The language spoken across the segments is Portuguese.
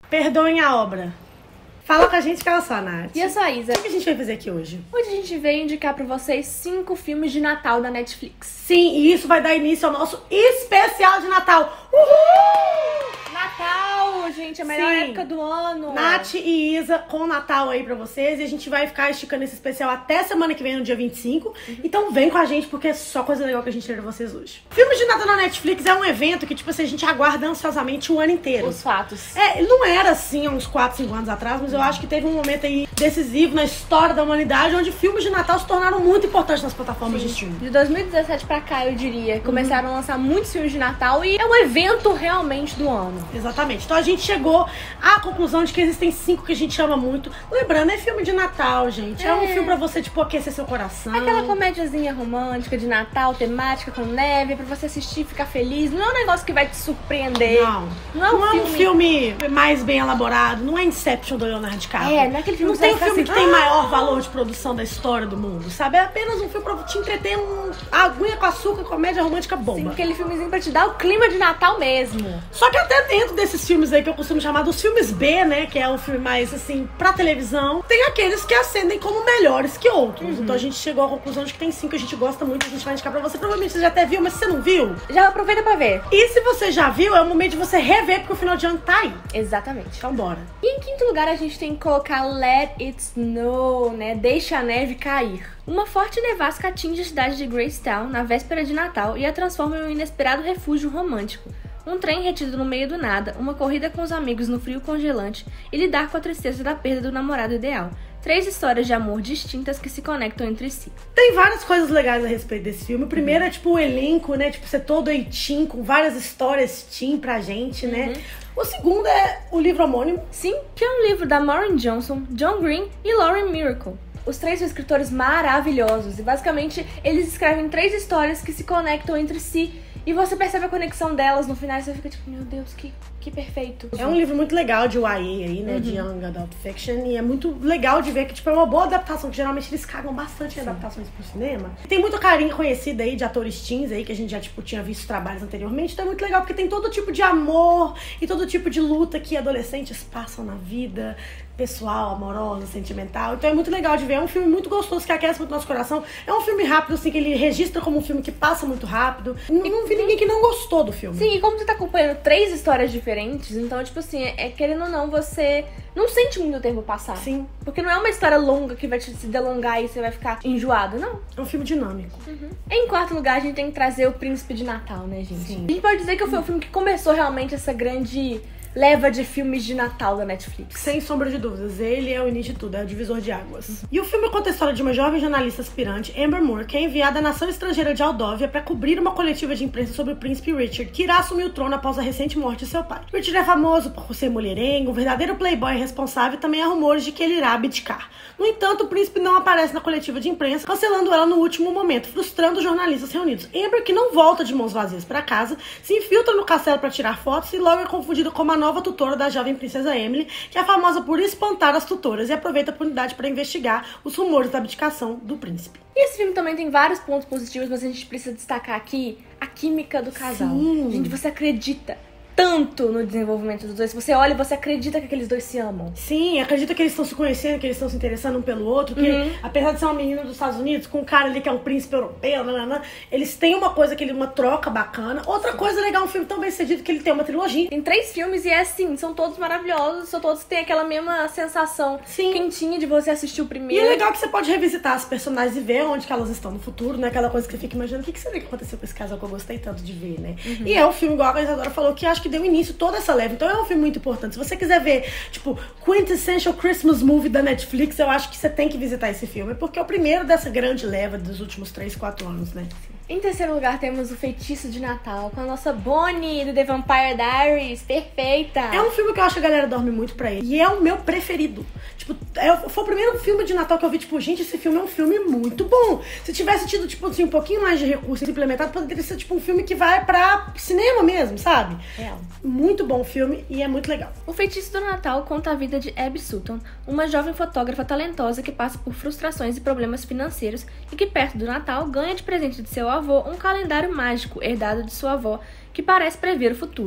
Perdoem a obra. Fala com a gente que eu sou a Nath. E eu sou a Isa. O que a gente vai fazer aqui hoje? Hoje a gente veio indicar pra vocês 5 filmes de Natal da Netflix. Sim, e isso vai dar início ao nosso especial de Natal. Uhul! Natal, gente, a melhor Sim. época do ano. Nath e Isa com o Natal aí pra vocês. E a gente vai ficar esticando esse especial até semana que vem, no dia 25. Então vem com a gente, porque é só coisa legal que a gente tem pra vocês hoje. Filmes de Natal na Netflix é um evento que, tipo assim, a gente aguarda ansiosamente o ano inteiro. Os fatos. Ele não era assim há uns 4, 5 anos atrás, mas eu acho que teve um momento aí decisivo na história da humanidade, onde filmes de Natal se tornaram muito importantes nas plataformas de streaming. De 2017 pra cá, eu diria, começaram a lançar muitos filmes de Natal e é um evento realmente do ano. Exatamente. Então a gente chegou à conclusão de que existem 5 que a gente ama muito. Lembrando, é filme de Natal, gente. É um filme pra você, tipo, aquecer seu coração. Aquela comédiazinha romântica de Natal, temática, com neve, pra você assistir e ficar feliz. Não é um negócio que vai te surpreender. Não é um filme mais bem elaborado. Não é Inception do Leonardo DiCaprio. Não é aquele filme Não tem um filme assim, que tem maior valor de produção da história do mundo, sabe? É apenas um filme pra te entreter, aguinha com açúcar, comédia romântica bomba. Sim, aquele filmezinho pra te dar o clima de Natal mesmo. Só que até dentro desses filmes aí que eu costumo chamar dos filmes B, né? Que é um filme mais, assim, pra televisão, tem aqueles que ascendem como melhores que outros. Então a gente chegou à conclusão de que tem 5 que a gente gosta muito, a gente vai indicar pra você. Provavelmente você já até viu, mas se você não viu, Já aproveita pra ver. e se você já viu, é o momento de você rever, porque o final de ano tá aí. Exatamente. Então bora. E em quinto lugar, a gente tem que colocar Let It Snow, né? Deixa a neve cair. Uma forte nevasca atinge a cidade de Gracetown na véspera de Natal e a transforma em um inesperado refúgio romântico. Um trem retido no meio do nada, uma corrida com os amigos no frio congelante e lidar com a tristeza da perda do namorado ideal. 3 histórias de amor distintas que se conectam entre si. Tem várias coisas legais a respeito desse filme. O primeiro é, tipo, o elenco, né? Tipo, ser todo teen, com várias histórias teen pra gente, né? O segundo é o livro homônimo. Sim, que é um livro da Maureen Johnson, John Green e Lauren Miracle. Os 3 são escritores maravilhosos e basicamente eles escrevem 3 histórias que se conectam entre si e você percebe a conexão delas no final e você fica tipo, meu Deus, que perfeito. É um livro muito legal de YA aí, né? De Young Adult Fiction. E é muito legal de ver que, tipo, é uma boa adaptação, que geralmente eles cagam bastante em adaptações pro cinema. Tem muito carinho conhecido aí de atores teens aí, que a gente já, tipo, tinha visto trabalhos anteriormente. Então é muito legal porque tem todo tipo de amor e todo tipo de luta que adolescentes passam na vida, pessoal, amorosa, sentimental. Então é muito legal de ver. É um filme muito gostoso, que aquece muito nosso coração. É um filme rápido, assim, que ele registra como um filme que passa muito rápido. Não vi ninguém que não gostou do filme. Sim, e como você tá acompanhando 3 histórias diferentes, então, tipo assim, querendo ou não, você não sente muito tempo passar. Sim. Porque não é uma história longa que vai te se delongar e você vai ficar enjoado, não. É um filme dinâmico. Em quarto lugar, a gente tem que trazer o Príncipe de Natal, né, gente? Sim. A gente pode dizer que foi o filme que começou realmente essa grande leva de filmes de Natal da Netflix. Sem sombra de dúvidas, ele é o início de tudo, é o divisor de águas. E o filme conta a história de uma jovem jornalista aspirante, Amber Moore, que é enviada à nação estrangeira de Aldovia para cobrir uma coletiva de imprensa sobre o príncipe Richard, que irá assumir o trono após a recente morte de seu pai. Richard é famoso por ser mulherengo, um verdadeiro playboy responsável, e também há rumores de que ele irá abdicar. No entanto, o príncipe não aparece na coletiva de imprensa, cancelando ela no último momento, frustrando os jornalistas reunidos. Amber, que não volta de mãos vazias para casa, se infiltra no castelo para tirar fotos e logo é confundida com uma nova tutora da jovem princesa Emily, que é famosa por espantar as tutoras e aproveita a oportunidade para investigar os rumores da abdicação do príncipe. E esse filme também tem vários pontos positivos, mas a gente precisa destacar aqui a química do casal. Sim. Gente, você acredita tanto no desenvolvimento dos dois. Se você olha, você acredita que aqueles dois se amam. Sim, acredita que eles estão se conhecendo, que eles estão se interessando um pelo outro, que apesar de ser uma menina dos Estados Unidos, com um cara ali que é um príncipe europeu, eles têm uma coisa, uma troca bacana. Outra coisa legal, um filme tão bem sucedido que ele tem uma trilogia. Tem 3 filmes e são todos maravilhosos, são todos que têm aquela mesma sensação quentinha de você assistir o primeiro. E é legal que você pode revisitar as personagens e ver onde que elas estão no futuro, né? Aquela coisa que você fica imaginando, o que será que aconteceu com esse casal que eu gostei tanto de ver, né? E é um filme, igual a organizadora falou, que acho que deu início toda essa leva. Então é um filme muito importante. Se você quiser ver, tipo, quintessential Christmas movie da Netflix, eu acho que você tem que visitar esse filme, porque é o primeiro dessa grande leva dos últimos 3, 4 anos, né? Em terceiro lugar, temos O Feitiço de Natal, com a nossa Bonnie do The Vampire Diaries, perfeita! É um filme que eu acho que a galera dorme muito pra ele. E é o meu preferido. Tipo, foi o primeiro filme de Natal que eu vi, tipo, gente, esse filme é um filme muito bom. Se tivesse tido, tipo assim, um pouquinho mais de recursos implementado, poderia ser, tipo, um filme que vai pra cinema mesmo, sabe? Real. Muito bom filme e é muito legal. O Feitiço do Natal conta a vida de Abby Sutton, uma jovem fotógrafa talentosa que passa por frustrações e problemas financeiros e que, perto do Natal, ganha de presente de seu avô um calendário mágico herdado de sua avó que parece prever o futuro.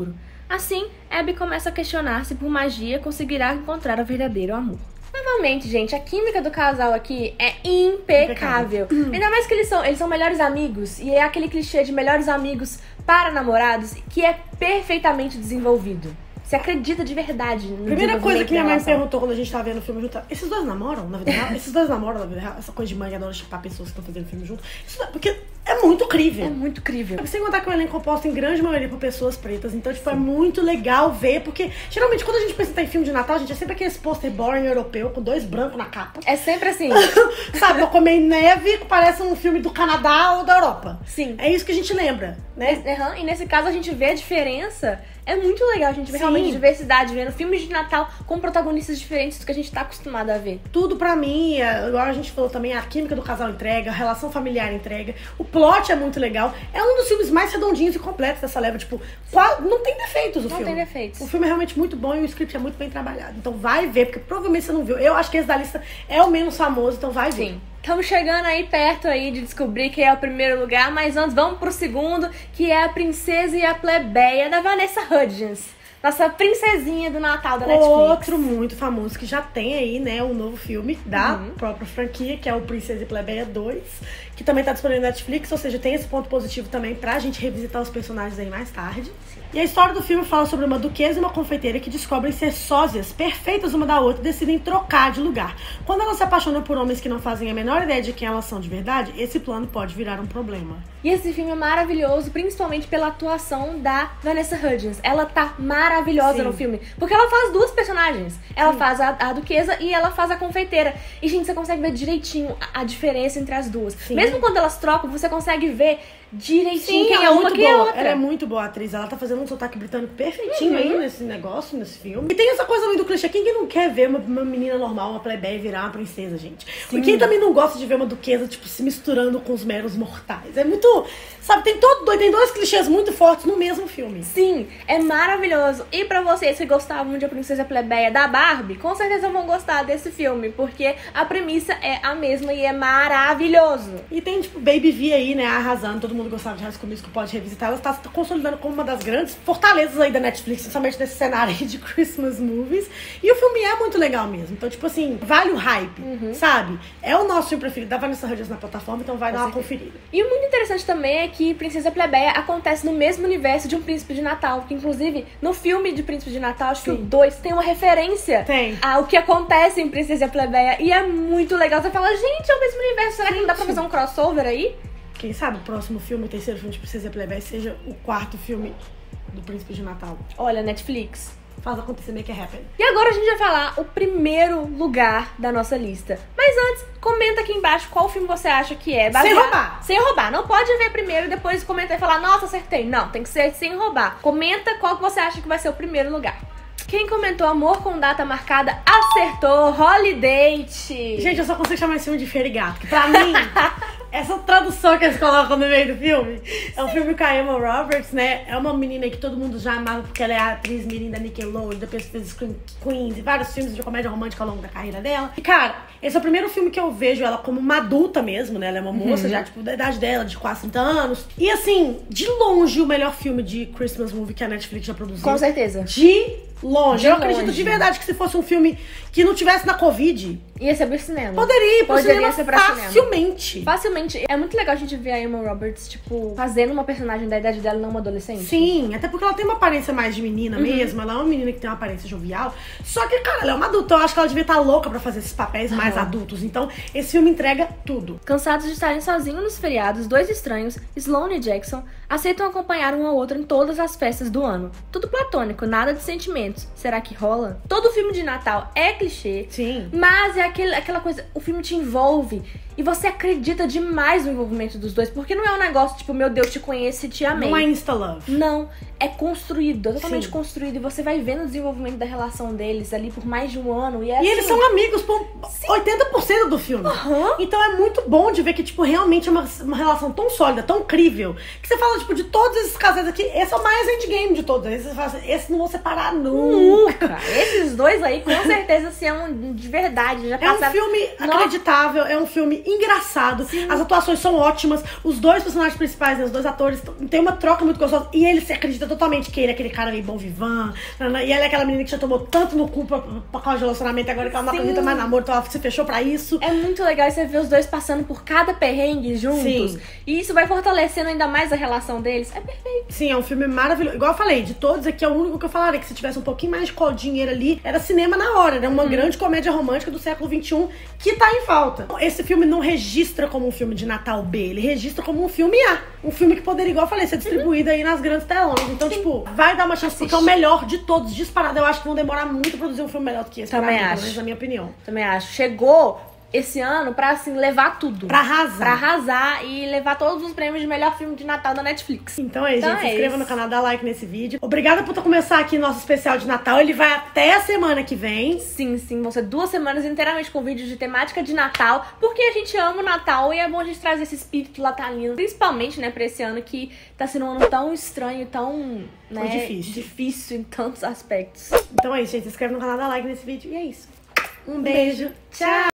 Assim, Abby começa a questionar se por magia conseguirá encontrar o verdadeiro amor. Novamente, gente, a química do casal aqui é impecável. Ainda mais que eles são melhores amigos. E é aquele clichê de melhores amigos para namorados que é perfeitamente desenvolvido. Você acredita de verdade no Primeira coisa que minha mãe me perguntou quando a gente tava vendo o filme junto: esses dois namoram na vida real? Esses dois namoram na vida real? Essa coisa de mãe que adora chipar pessoas que estão fazendo filme junto. Porque é muito crível. É muito crível. Sem contar que o elenco é composto em grande maioria por pessoas pretas. Então, tipo, é muito legal ver. Porque, geralmente, quando a gente pensa em filme de Natal, gente, é sempre aquele pôster boring europeu com dois brancos na capa. É sempre assim. Sabe, eu comer neve, parece um filme do Canadá ou da Europa. Sim. É isso que a gente lembra, né? E nesse caso, a gente vê a diferença. É muito legal a gente ver realmente diversidade, vendo filmes de Natal com protagonistas diferentes do que a gente tá acostumado a ver. Tudo pra mim, igual a gente falou também, a química do casal entrega, a relação familiar entrega, o plot é muito legal. É um dos filmes mais redondinhos e completos dessa leva, tipo, não tem defeitos o filme. Não tem defeitos. O filme é realmente muito bom e o script é muito bem trabalhado. Então vai ver, porque provavelmente você não viu. Eu acho que esse da lista é o menos famoso, então vai ver. Sim. Estamos chegando aí perto aí de descobrir quem é o primeiro lugar, mas antes vamos pro segundo, que é A Princesa e a Plebeia, da Vanessa Hudgens. Nossa princesinha do Natal da Netflix. Outro muito famoso que já tem aí, né, um novo filme da própria franquia, que é o Princesa e Plebeia 2, que também tá disponível na Netflix, ou seja, tem esse ponto positivo também pra gente revisitar os personagens aí mais tarde. E a história do filme fala sobre uma duquesa e uma confeiteira que descobrem ser sósias perfeitas uma da outra e decidem trocar de lugar. Quando elas se apaixonam por homens que não fazem a menor ideia de quem elas são de verdade, esse plano pode virar um problema. E esse filme é maravilhoso, principalmente pela atuação da Vanessa Hudgens. Ela tá maravilhosa no filme, porque ela faz duas personagens. Ela faz a duquesa e ela faz a confeiteira. E, gente, você consegue ver direitinho a diferença entre as duas. Mesmo quando elas trocam, você consegue ver direitinho quem é uma, quem é outra. Ela é muito boa atriz. Ela tá fazendo um sotaque britânico perfeitinho aí nesse negócio, nesse filme. E tem essa coisa também do clichê. Quem que não quer ver uma menina normal, uma plebeia, virar uma princesa, gente? E quem também não gosta de ver uma duquesa, tipo, se misturando com os meros mortais? É muito... Sabe, tem dois clichês muito fortes no mesmo filme. Sim, é maravilhoso. E pra vocês que gostavam de A Princesa Plebeia da Barbie, com certeza vão gostar desse filme, porque a premissa é a mesma e é maravilhoso. E tem, tipo, Baby V aí, né, arrasando. Todo mundo gostava de High School Musical, pode revisitar. Ela está se consolidando como uma das grandes fortalezas aí da Netflix, principalmente nesse cenário aí de Christmas movies. E o filme é muito legal mesmo. Então, tipo assim, vale o hype, sabe? É o nosso filme preferido da Vanessa Hudgens na plataforma, então vai dar uma conferida. E o muito interessante também é que Princesa Plebeia acontece no mesmo universo de Um Príncipe de Natal, que inclusive no filme de Príncipe de Natal, acho que o 2 tem uma referência ao que acontece em Princesa Plebeia, e é muito legal. Você fala, gente, é o mesmo universo, será que não dá pra fazer um crossover aí? Quem sabe o próximo filme, o terceiro filme de Princesa Plebeia, seja o quarto filme do Príncipe de Natal. Olha, Netflix, faz acontecer, make it happen. E agora a gente vai falar o primeiro lugar da nossa lista. Mas antes, comenta aqui embaixo qual filme você acha que é. Sem roubar. Sem roubar. Não pode ver primeiro e depois comentar e falar, nossa, acertei. Não, tem que ser sem roubar. Comenta qual que você acha que vai ser o primeiro lugar. Quem comentou Amor com Data Marcada acertou. Holidate. Gente, eu só consigo chamar esse filme de Feira e Gato, que pra mim... Essa tradução que eles colocam no meio do filme é um filme com a Emma Roberts, né? É uma menina que todo mundo já amava porque ela é a atriz mirim da Nickelodeon, depois fez Scream Queens e vários filmes de comédia romântica ao longo da carreira dela. E, cara, esse é o primeiro filme que eu vejo ela como uma adulta mesmo, né? Ela é uma moça já, tipo, da idade dela, de quase 30 anos. E, assim, de longe, o melhor filme de Christmas movie que a Netflix já produziu. Com certeza. De longe. Eu acredito de verdade que se fosse um filme que não tivesse na Covid... Ia ser pro cinema. Poderia ir pro cinema ser pra facilmente. Cinema. Facilmente. É muito legal a gente ver a Emma Roberts, tipo, fazendo uma personagem da idade dela e não uma adolescente. Sim, até porque ela tem uma aparência mais de menina mesmo. Ela é uma menina que tem uma aparência jovial. Só que, cara, ela é uma adulta. Eu acho que ela devia estar louca pra fazer esses papéis mais adultos. Então, esse filme entrega tudo. Cansados de estarem sozinhos nos feriados, dois estranhos, Sloane e Jackson, aceitam acompanhar um ao outro em todas as festas do ano. Tudo platônico, nada de sentimentos. Será que rola? Todo filme de Natal é clichê. Sim. Mas é aquela coisa, o filme te envolve e você acredita demais no envolvimento dos dois, porque não é um negócio tipo, meu Deus, te conheço e te amei. Não é insta-love. Não, é construído, é totalmente construído, e você vai vendo o desenvolvimento da relação deles ali por mais de um ano. E, assim, eles são amigos por 80% do filme. Então é muito bom de ver que, tipo, realmente é uma relação tão sólida, tão incrível, que você fala, tipo, de todos esses casais aqui, esse é o mais endgame de todos. Esse, você fala assim, esse não vão separar nunca. Esses dois aí, com certeza, são de verdade. Já passaram... É um filme acreditável, é um filme engraçado. As atuações são ótimas. Os dois personagens principais, né, os dois atores, tem uma troca muito gostosa. E ele se acredita totalmente que ele é aquele cara meio bom vivant. E ela é aquela menina que já tomou tanto no cu por causa de relacionamento, agora que ela não acredita mais no namoro, então ela se fechou pra isso. É muito legal você ver os dois passando por cada perrengue juntos. Sim. E isso vai fortalecendo ainda mais a relação deles. É perfeito. Sim, é um filme maravilhoso. Igual eu falei, de todos aqui é o único que eu falaria que se tivesse um pouquinho mais de dinheiro ali, era cinema na hora, era uma grande comédia romântica do século XXI que tá em falta. Esse filme não registra como um filme de Natal B, ele registra como um filme A. Um filme que poderia, igual eu falei, ser distribuído aí nas grandes telonas. Então, tipo, vai dar uma chance, porque é o melhor de todos, disparado. Eu acho que vão demorar muito pra produzir um filme melhor do que esse. Também mim, acho. Pelo menos na minha opinião. Também acho. Chegou esse ano pra, assim, levar tudo. Pra arrasar. Pra arrasar e levar todos os prêmios de melhor filme de Natal da Netflix. Então é isso, gente. Se inscreva no canal, dá like nesse vídeo. Obrigada por começar aqui nosso especial de Natal. Ele vai até a semana que vem. Sim, vão ser 2 semanas inteiramente com vídeos de temática de Natal, porque a gente ama o Natal e é bom a gente trazer esse espírito natalino. Principalmente, né, pra esse ano que tá sendo um ano tão estranho, tão, né, difícil em tantos aspectos. Então é isso, gente. Se inscreve no canal, dá like nesse vídeo. E é isso. Um beijo. Tchau!